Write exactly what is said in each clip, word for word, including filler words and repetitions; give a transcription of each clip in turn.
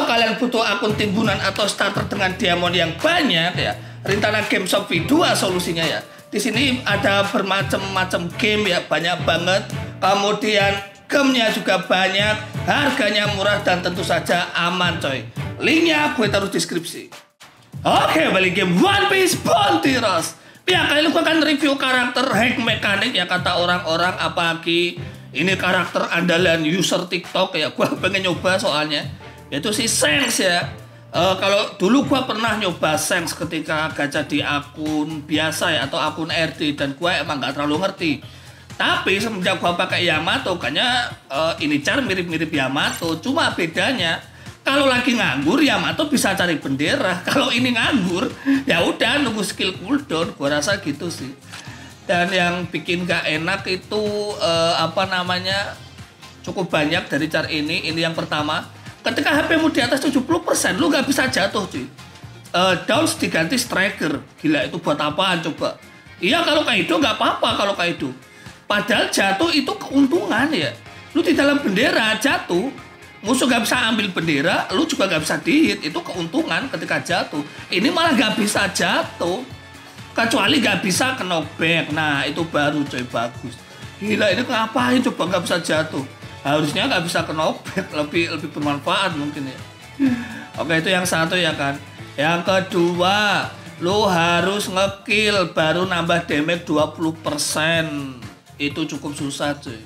kalian butuh akun timbunan atau starter dengan diamond yang banyak ya, Rintana Game Shop V dua solusinya ya. Di sini ada bermacam-macam game ya, banyak banget. Kemudian gamenya juga banyak, harganya murah dan tentu saja aman coy. Linknya gue taruh deskripsi. Oke, balik game One Piece Bounty Rush. Ya, kali ini gue akan review karakter hack mekanik ya, kata orang-orang, apalagi ini karakter andalan user TikTok ya. Gue pengen nyoba soalnya, yaitu si Shanks ya. Uh, kalau dulu gue pernah nyoba Shanks ketika gacha di akun biasa ya, atau akun R D, dan gue emang gak terlalu ngerti. Tapi semenjak gue pakai Yamato, kayaknya uh, ini cara mirip-mirip Yamato, cuma bedanya kalau lagi nganggur Yamato bisa cari bendera, kalau ini nganggur ya udah nunggu skill cooldown. Gue rasa gitu sih. Dan yang bikin gak enak itu uh, apa namanya, cukup banyak dari cara ini. Ini yang pertama, ketika H P-mu di atas tujuh puluh persen, lu gak bisa jatuh cuy. Uh, Downs diganti striker. Gila, itu buat apaan coba? Iya, kalau Kaido gak apa-apa kalau Kaido. Padahal jatuh itu keuntungan ya. Lu di dalam bendera jatuh, musuh gak bisa ambil bendera, lu juga gak bisa di-hit. Itu keuntungan ketika jatuh. Ini malah gak bisa jatuh. Kecuali gak bisa ke knockback. Nah, itu baru coy, bagus. Gila, ini ngapain coba gak bisa jatuh? Harusnya nggak bisa ke knockback, lebih lebih bermanfaat mungkin ya. Oke, itu yang satu ya kan. Yang kedua, lu harus ngekill baru nambah damage dua puluh persen. Itu cukup susah cuy.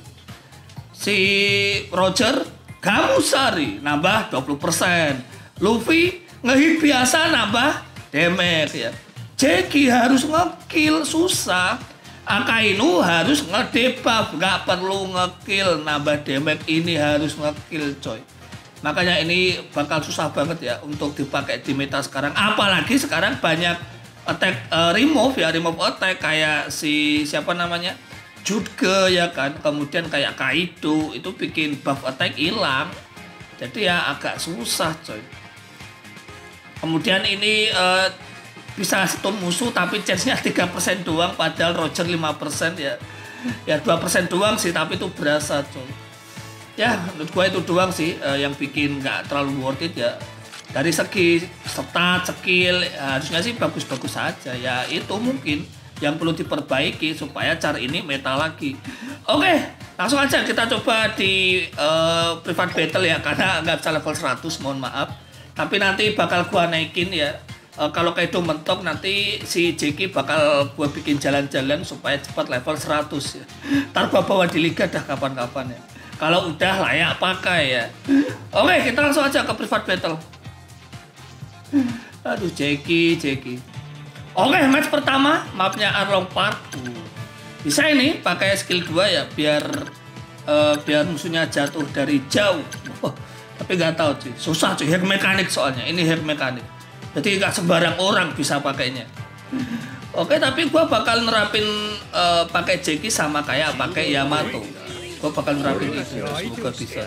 Si Roger Gamusari nambah dua puluh persen. Luffy ngehit biasa nambah damage ya. Jackie harus ngekill susah. Akainu harus ngedebuff, nggak perlu ngekill nambah damage, ini harus ngekill coy. Makanya ini bakal susah banget ya untuk dipakai di meta sekarang. Apalagi sekarang banyak attack uh, remove ya, remove attack kayak si siapa namanya, Jutke ya kan. Kemudian kayak Kaido itu bikin buff attack hilang. Jadi ya agak susah coy. Kemudian ini uh, bisa stun musuh tapi chance-nya tiga persen doang, padahal Roger lima persen ya. Ya dua persen doang sih, tapi itu berasa coy. Ya menurut gue itu doang sih uh, yang bikin nggak terlalu worth it ya. Dari segi stat, skill ya, harusnya sih bagus-bagus saja ya. Itu mungkin yang perlu diperbaiki supaya cara ini meta lagi. Oke, langsung aja kita coba di uh, private battle ya, karena nggak bisa level seratus, mohon maaf. Tapi nanti bakal gua naikin ya. Uh, kalau Kaido mentok nanti si Jackie bakal gua bikin jalan-jalan supaya cepat level seratus ya. Ntar gua bawa di liga dah kapan-kapan ya. Kalau udah layak pakai ya. Oke, kita langsung aja ke private battle. Aduh, Jackie, Jackie. Oke, match pertama mapnya Arlong Park. Bisa ini pakai skill dua ya, biar uh, biar musuhnya jatuh dari jauh. Oh, tapi nggak tahu sih, susah cuy, hack mekanik soalnya. Ini hack mekanik. Jadi nggak sembarang orang bisa pakainya. Oke, tapi gue bakal nerapin uh, pakai Jackie sama kayak pakai Yamato. Gue bakal nerapin itu, semoga bisa.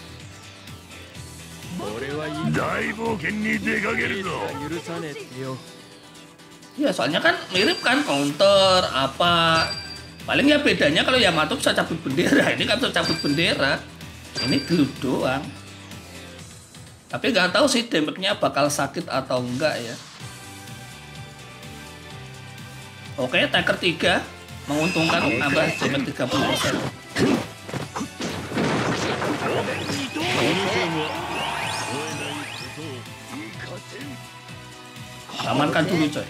Ya soalnya kan mirip kan, counter apa. Paling ya bedanya kalau Yamato bisa cabut bendera, ini kan bisa cabut bendera. Ini gelut doang. Tapi nggak tahu sih damage-nya bakal sakit atau enggak ya. Oke, Tiger tiga menguntungkan nambah damage tiga puluh persen. Amankan dulu coy.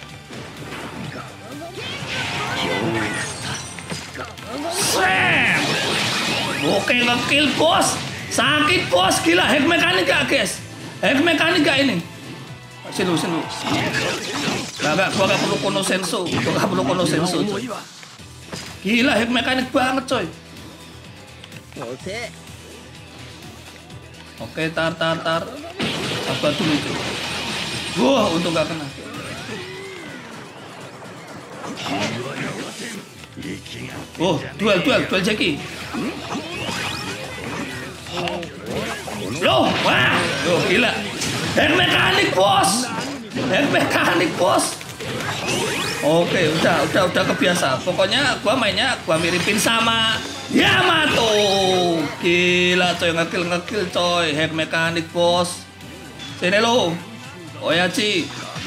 Sam. Oke, ngekill bos. Sakit bos, gila, hack mekanik gak guys? Hack mekanik gak ini? Sini, sini. Gak, gak, gua gak perlu kono senso. Gua gak perlu kono senso coy. Gila, hack mekanik banget coy. Oke, tar, tar, tar. Apa dulu coy. Wah, untung gak kena. Oh, duel, duel, duel Jackie. Loh, wah, loh gila. Hack mekanik bos, hack mekanik bos. Oke, udah, udah, udah kebiasa. Pokoknya gua mainnya gua miripin sama Yamato. Gila coy, ngekill ngekill coy, hack mekanik bos. Sini lo. Oyachi.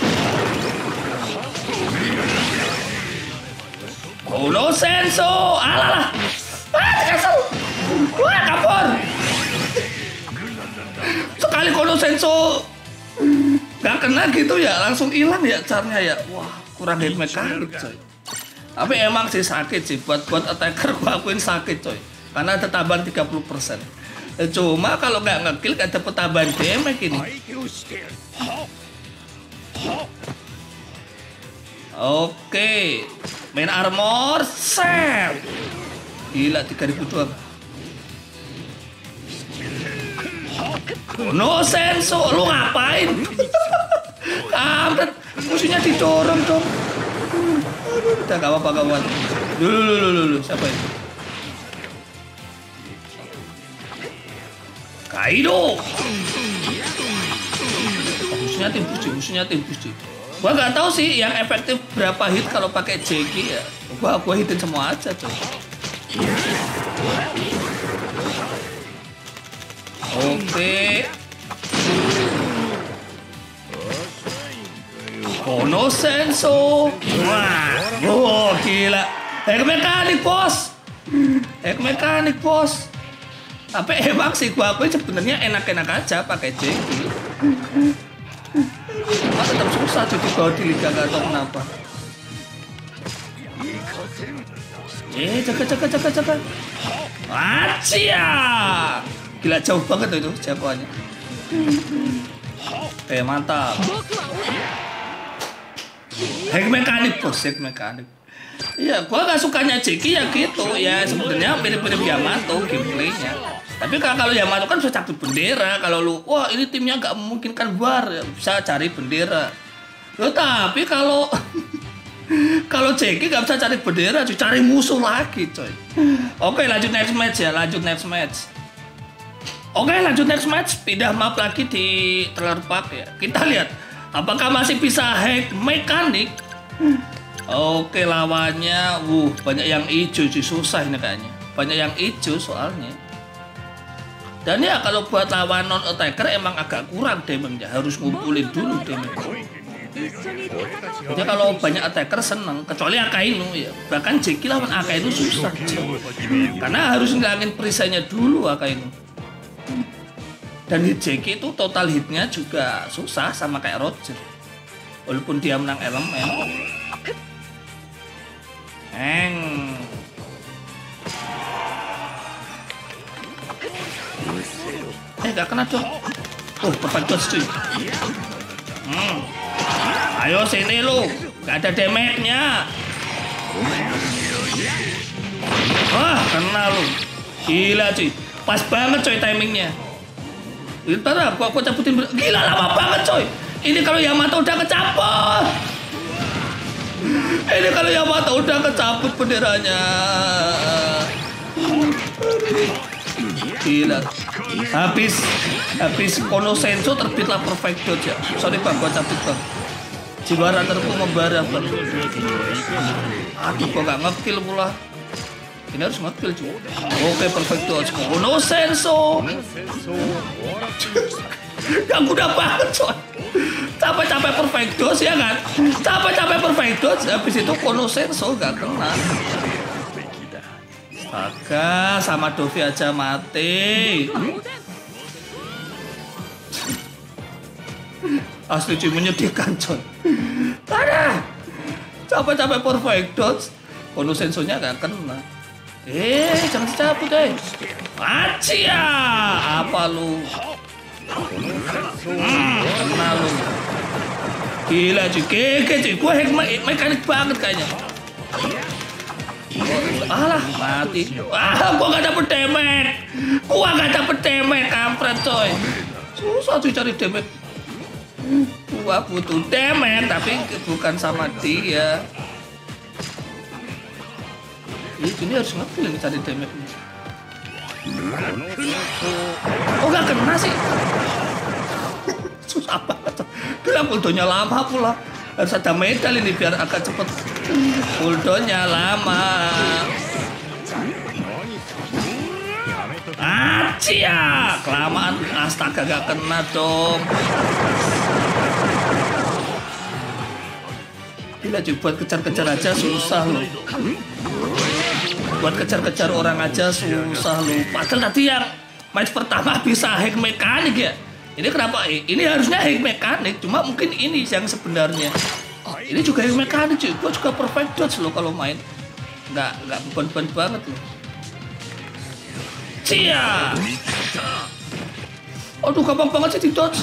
Kono Senso. Alah. Ah, kesel. Wah, kabur. Sekali Kono Senso nggak kena gitu ya, langsung hilang ya caranya ya. Wah, kurang hit mekanik coy. Tapi emang sih sakit sih, buat buat attacker gua akuin sakit coy. Karena ada tambahan tiga puluh persen. Cuma kalau nggak ngekill ada tambahan damage ini. Oke, main armor set. Gila tiga ribu doang. No Senso, lu ngapain? Kampret, musuhnya didorong dong. Udah gak apa-apa kawan. Dulu, dulu, dulu, siapa itu? Kaido. Musuhnya tim puji, musuhnya tim puji. Gua nggak tahu sih yang efektif berapa hit kalau pakai Jackie ya. Gua gua hitin semua aja coy. Oke. Kono Senso. Wah, oh gila. Hack mekanik bos. Hack mekanik bos. Tapi emang sih gua akuin sebenarnya enak-enak aja pakai Jackie. Cuma tetap susah jadi bawa di liga gak tau kenapa. Eh, jaga jaga jaga jaga. Acia. Gila jauh banget itu jagoannya. Eh mantap. Hack mekanik bos, hack mekanik. Iya, gua gak sukanya Jackie ya gitu. Ya sebenarnya mirip-mirip Yamato gameplaynya. Tapi kalau Yamato kan bisa cabut bendera. Kalau lu, wah ini timnya gak memungkinkan war, ya bisa cari bendera. Loh, tapi kalau kalau Jackie gak bisa cari bendera, cuy, cari musuh lagi, coy. Oke, lanjut next match ya, lanjut next match. Oke, lanjut next match. Pindah map lagi di Thriller Bark ya. Kita lihat apakah masih bisa hack mekanik. Oke, lawannya, wuh, banyak yang hijau sih, susah ini kayaknya. Banyak yang hijau soalnya. Dan ya kalau buat lawan non attacker emang agak kurang damage-nya, harus ngumpulin dulu damage. Jadi kalau banyak attacker seneng, kecuali Akainu ya. Bahkan Jackie lawan Akainu susah, karena harus ngilangin perisainya dulu Akainu. Dan hit Jackie itu total hitnya juga susah sama kayak Roger. Walaupun dia menang elemen. Eng. Eh gak kena dong. Oh perfect dodge cuy. Hmm. Ayo sini lu. Gak ada damage-nya. Wah kena lu. Gila cuy. Pas banget coy timingnya. Ntar lah, gua, gua cabutin. Gila lama banget coy. Ini kalau Yamato udah kecabut. Ini kalau Yamato udah kecabut benderanya. Gila. Habis habis Kono Senso terbitlah perfect dodge ya. Sorry bang, gua cabut bang. Jiwa runnerku membara bang. Aduh, gua gak nge-kill pula. Ini harus nge-kill juga. Oke, perfect dodge. Kono Senso. Yang udah banget coy. Capek-capek perfect dodge ya kan. Capek-capek perfect dodge. Habis itu Kono Senso gak kena. Astaga, sama Dovi aja mati. Asli cuy, menyedihkan coy. Ada. Capek-capek perfect dodge. Kono Senso-nya gak kena. Eh, jangan dicabut eh. Acia, apa lu? Hmm, kena lu. Gila cuy, keke cuy. Gue hack mekanik banget kayaknya. Alah, mati. Ah, gua gak dapet damage. Gua gak dapet damage, kampret coy. Susah cuy cari damage. Gua butuh damage, tapi bukan sama dia. Ini harus nge-kill nih cari damage. Oh gak kena sih. Susah banget. Gila cooldownnya lama pula. Harus ada medal ini biar agak cepet. Cooldownnya lama. Acia, kelamaan, astaga gak kena dong. Gila cuy, buat kejar-kejar aja susah loh. Buat kejar-kejar orang aja susah loh. Padahal tadi yang match pertama bisa hack mekanik ya. Ini kenapa? Ini harusnya hack mekanik, cuma mungkin ini yang sebenarnya. Ini juga hack mekanik cuy. Gua juga perfect dodge loh kalau main. Nggak, nggak beban-beban banget loh. Cia. Aduh, gampang banget sih di dodge.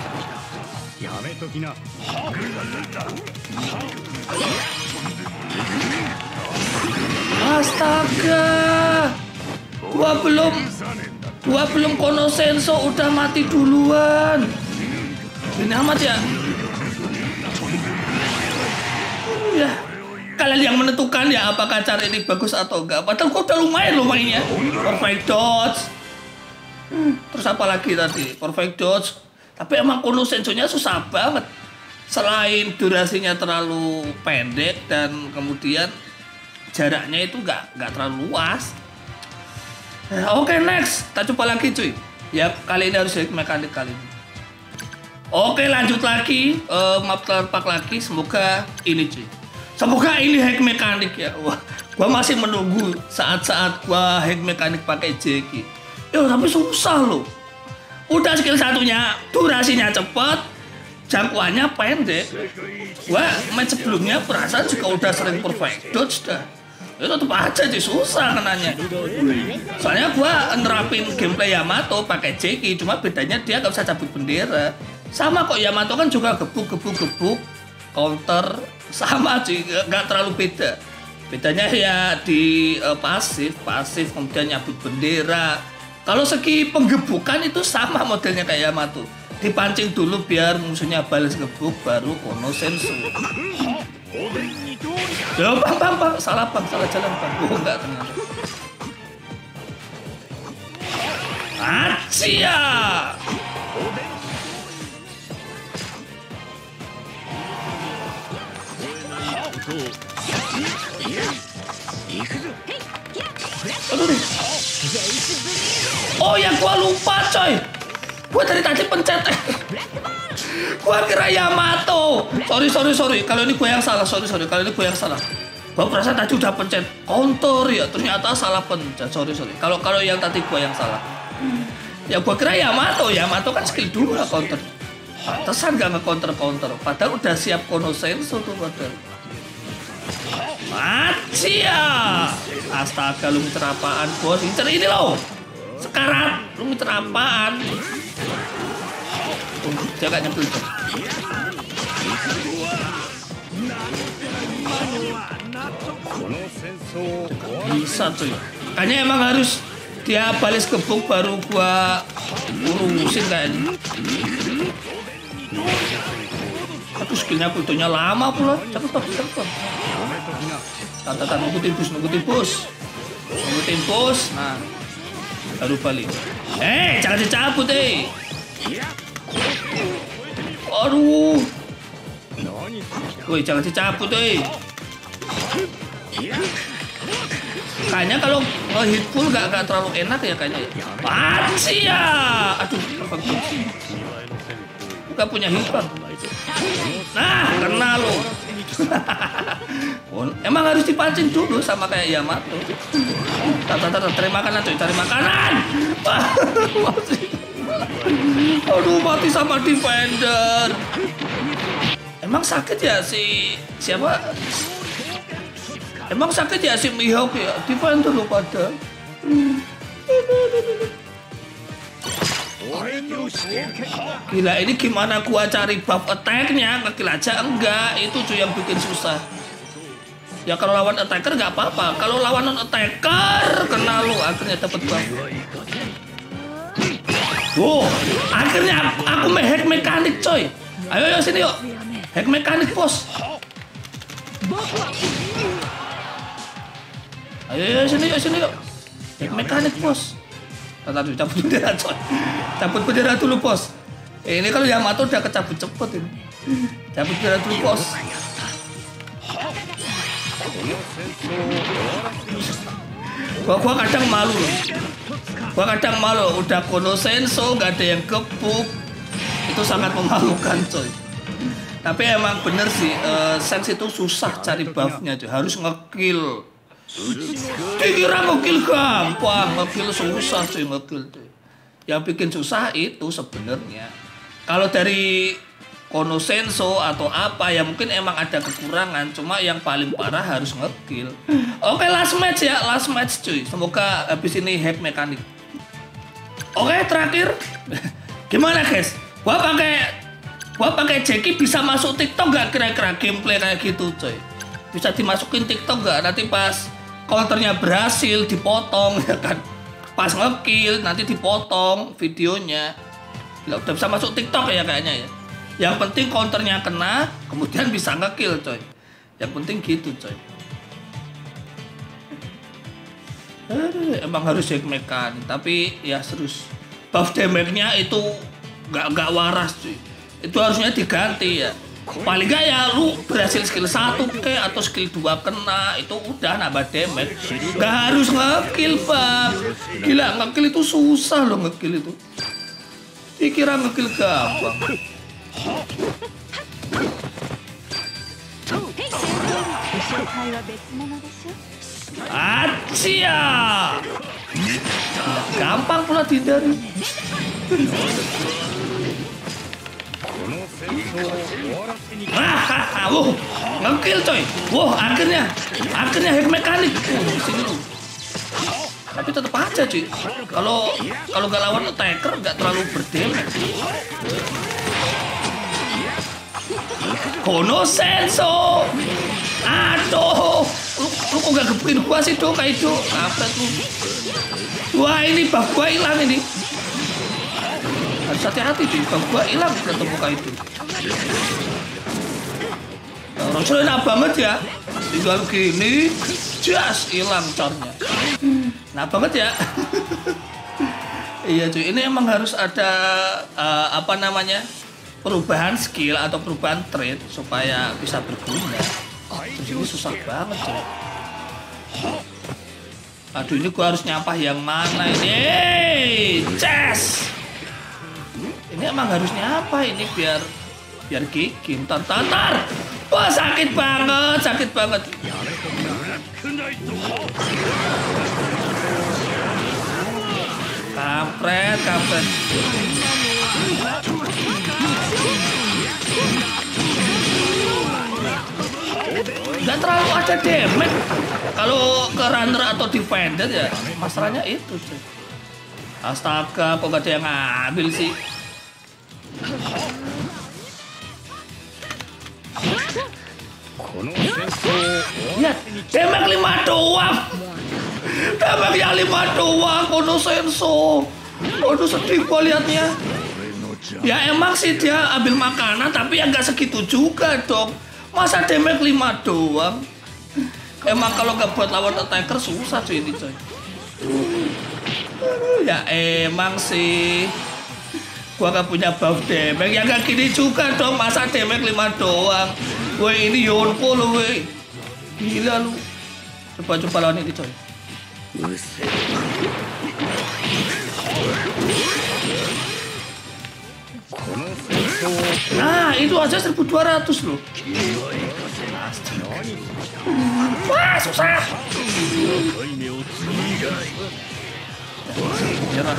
Astaga, gua belum, gua belum kono senso udah mati duluan. Ini amat ya. Ya, kalian yang menentukan ya apakah cara ini bagus atau enggak. Padahal gua udah lumayan loh mainnya. Perfect dodge. Hmm, terus apa lagi tadi? Perfect dodge. Tapi emang kono sensonya susah banget. Selain durasinya terlalu pendek dan kemudian jaraknya itu nggak nggak terlalu luas. Oke, okay, next kita coba lagi cuy. Ya kali ini harus hack mekanik kali ini. Oke, okay, lanjut lagi. Uh, map terpak lagi. Semoga ini cuy. Semoga ini hack mekanik ya. Wah, gua masih menunggu saat-saat gua hack mekanik pakai Jeki. Ya tapi susah loh. Udah skill satunya durasinya cepet, jangkauannya pendek. Wah, match sebelumnya perasaan juga udah sering perfect dodge dah. Ya tetep aja sih susah kenanya. Soalnya gua nerapin gameplay Yamato pakai Jeki, cuma bedanya dia gak bisa cabut bendera. Sama kok Yamato kan juga gebuk-gebuk-gebuk, counter sama sih, gak terlalu beda. Bedanya ya di uh, pasif, pasif kemudian nyabut bendera. Kalau segi penggebukan itu sama modelnya kayak Yamato. Dipancing dulu biar musuhnya balas gebuk, baru kono sensu. Ya bang, bang, bang, salah bang, salah jalan bang. Oh enggak ternyata. Acia. Aduh nih. Oh ya gua lupa coy. Gua dari tadi pencet. Gua kira Yamato. Sorry sorry sorry. Kalau ini gua yang salah. Sorry sorry. Kalau ini gua yang salah. Gua perasaan tadi udah pencet counter ya. Ternyata salah pencet. Sorry sorry. Kalau kalau yang tadi gua yang salah. Ya gua kira Yamato. Yamato kan skill dua counter. Pantesan gak nge-counter counter. Padahal udah siap kono senso tuh padahal. Acia. Astaga, lu ngiter apaan bos? Ngiter ini loh. Sekarat, lu ngiter apaan? Oh, dia gak nyempil tuh. Bisa cuy. Kayaknya emang harus dia balis gebuk baru gua urusin kayaknya. Aduh, skillnya butuhnya lama pula. Cepet cepet cepet. Tata-tata nunggu timbus, nunggu timbus, nunggu timbus. Nah, baru balik. Eh, jangan dicabut eh. Aduh. Woi, jangan dicabut eh. Kayaknya kalau hit full gak, gak terlalu enak ya kayaknya. Acia. Aduh, bukan punya hit bang. Nah, kena lo. Emang harus dipancing dulu sama kayak Yamato. Tata tata cari makanan cuy, cari makanan. Aduh, mati sama defender. Emang sakit ya si siapa? Emang sakit ya si Mihawk ya? Defender lu pada. Gila, ini gimana gua cari buff attack-nya? Ngekill aja enggak, itu tuh yang bikin susah. Ya kalau lawan attacker nggak apa-apa, kalau lawan non attacker kena lu akhirnya dapat buff. Wow, akhirnya aku, aku hack mekanik coy. Ayo ayo sini yuk, hack mekanik bos. Ayo ayo sini yuk sini yuk, hack mekanik bos. Tadi cabut bendera coy, cabut bendera dulu bos. Eh, ini kalau Yamato udah kecabut cepet ini. Cabut bendera dulu bos. Gua, gua kadang malu loh. Gua kadang malu udah Kono Senso nggak ada yang gebuk. Itu sangat memalukan coy. Tapi emang bener sih, uh, Sense itu susah cari buffnya coy. Harus ngekill. Dikira ngekill gampang, ngekill susah cuy, ngekill tuh. Yang bikin susah itu sebenarnya. Kalau dari Kono Senso atau apa ya mungkin emang ada kekurangan, cuma yang paling parah harus ngekill. Oke, last match ya, last match cuy. Semoga habis ini hack mekanik. Oke, terakhir. Gimana guys? Gua pakai gua pakai Jackie bisa masuk TikTok gak kira-kira gameplay kayak gitu coy? Bisa dimasukin TikTok gak? Nanti pas counternya berhasil dipotong ya kan? Pas ngekill nanti dipotong videonya. Gak udah bisa masuk TikTok ya kayaknya ya. Yang penting counternya kena, kemudian bisa ngekill coy. Yang penting gitu coy. Aduh, emang harus hack mekanik, tapi ya serius. Buff damage-nya itu gak, gak waras cuy. Itu harusnya diganti ya. Paling gak ya lu berhasil skill satu ke atau skill dua kena, itu udah nambah damage. Gak harus ngekill bang. Gila, ngekill itu susah loh, ngekill itu. Dikira ngekill gampang. Acia, gampang pula dihindari. Hahaha, wow, ngekill coy. Wow, akhirnya, akhirnya hack mekanik. Oh, di sini loh. Tapi tetap aja cuy. Kalau kalau gak lawan attacker gak terlalu berdamage. Kono Senso. Aduh, lu, lu kok gak gebukin gua sih dong kayak itu? Kampret lu. Wah, ini buff gua hilang ini. Harus hati-hati cuy, buff gua hilang ketemu kayak itu. Rasul enak banget ya. Tinggal gini, jas hilang carnya. Nah banget ya. Iya cuy, ini emang harus ada uh, apa namanya perubahan skill atau perubahan trait supaya bisa berguna. Terus ini susah banget cuy. Aduh, ini gua harus nyampah yang mana ini? Hey, chest. Ini emang harusnya apa ini biar biar gigi tar tar. Wah sakit banget, sakit banget. Kampret, kampret. Gak terlalu ada damage kalau ke runner atau defender ya. Masalahnya itu cuy. Astaga, kok gak ada yang ngambil sih. Lihat, damage lima doang. Damage yang lima doang, Kono Senso. Waduh, sedih gua liatnya. Ya emang sih dia ambil makanan, tapi ya nggak segitu juga dong. Masa damage lima doang? Emang kalau nggak buat lawan attacker susah cuy ini coy. Ya emang sih. Gua gak punya buff damage, ya gak gini juga dong, masa damage lima doang. Woi ini Yonko lo woi. Gila lu. Coba-coba lawan ini coy. Nah itu aja seribu dua ratus loh. Wah susah. Nyerah.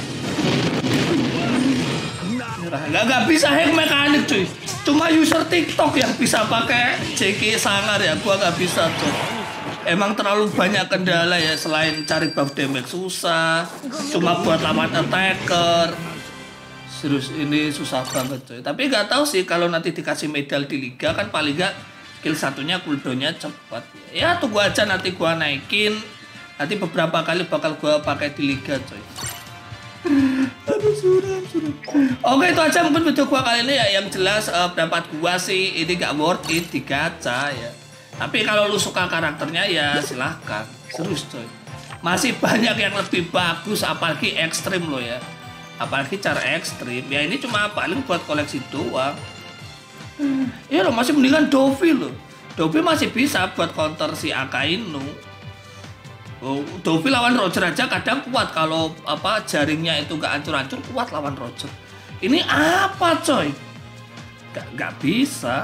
Nggak, nggak bisa hack mekanik cuy. Cuma user TikTok yang bisa pakai Jackie sangar ya. Gua nggak bisa tuh. Emang terlalu banyak kendala ya. Selain cari buff damage susah. Cuma buat lawan attacker. Serius ini susah banget cuy. Tapi nggak tahu sih kalau nanti dikasih medal di liga kan paling nggak kill satunya cooldownnya cepat. Ya tunggu aja nanti gua naikin. Nanti beberapa kali bakal gua pakai di liga coy. Aduh suram suram. Oke itu aja mungkin video gua kali ini ya. Yang jelas uh, pendapat gua sih ini gak worth it di gacha ya. Tapi kalau lu suka karakternya ya silahkan. Serius coy. Masih banyak yang lebih bagus apalagi ekstrim lo ya. Apalagi cara ekstrim. Ya ini cuma paling buat koleksi doang. Iya loh masih mendingan Dovi loh. Dovi masih bisa buat counter si Akainu. Oh, Dovi lawan Roger aja kadang kuat kalau apa jaringnya itu gak hancur-hancur, kuat lawan Roger. Ini apa coy? Gak, gak bisa.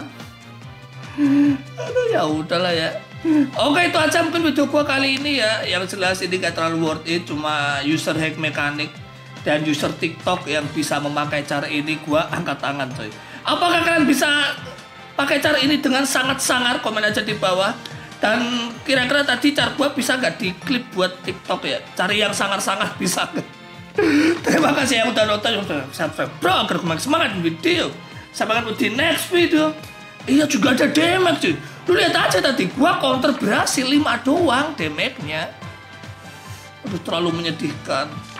Aduh ya udahlah ya. Oke itu aja mungkin video gua kali ini ya. Yang jelas ini gak terlalu worth it, cuma user hack mekanik dan user TikTok yang bisa memakai cara ini, gua angkat tangan coy. Apakah kalian bisa pakai cara ini dengan sangat sangar? Komen aja di bawah. Dan kira-kira tadi cara gua bisa nggak diklip buat TikTok ya? Cari yang sangar-sangar bisa nggak? Terima kasih yang udah nonton, yang udah subscribe. Bro, agar kembali semangat di video. Sampai ketemu di next video. Iya juga ada damage cuy. Lu lihat aja tadi gua counter berhasil lima doang damage-nya. Aduh terlalu menyedihkan.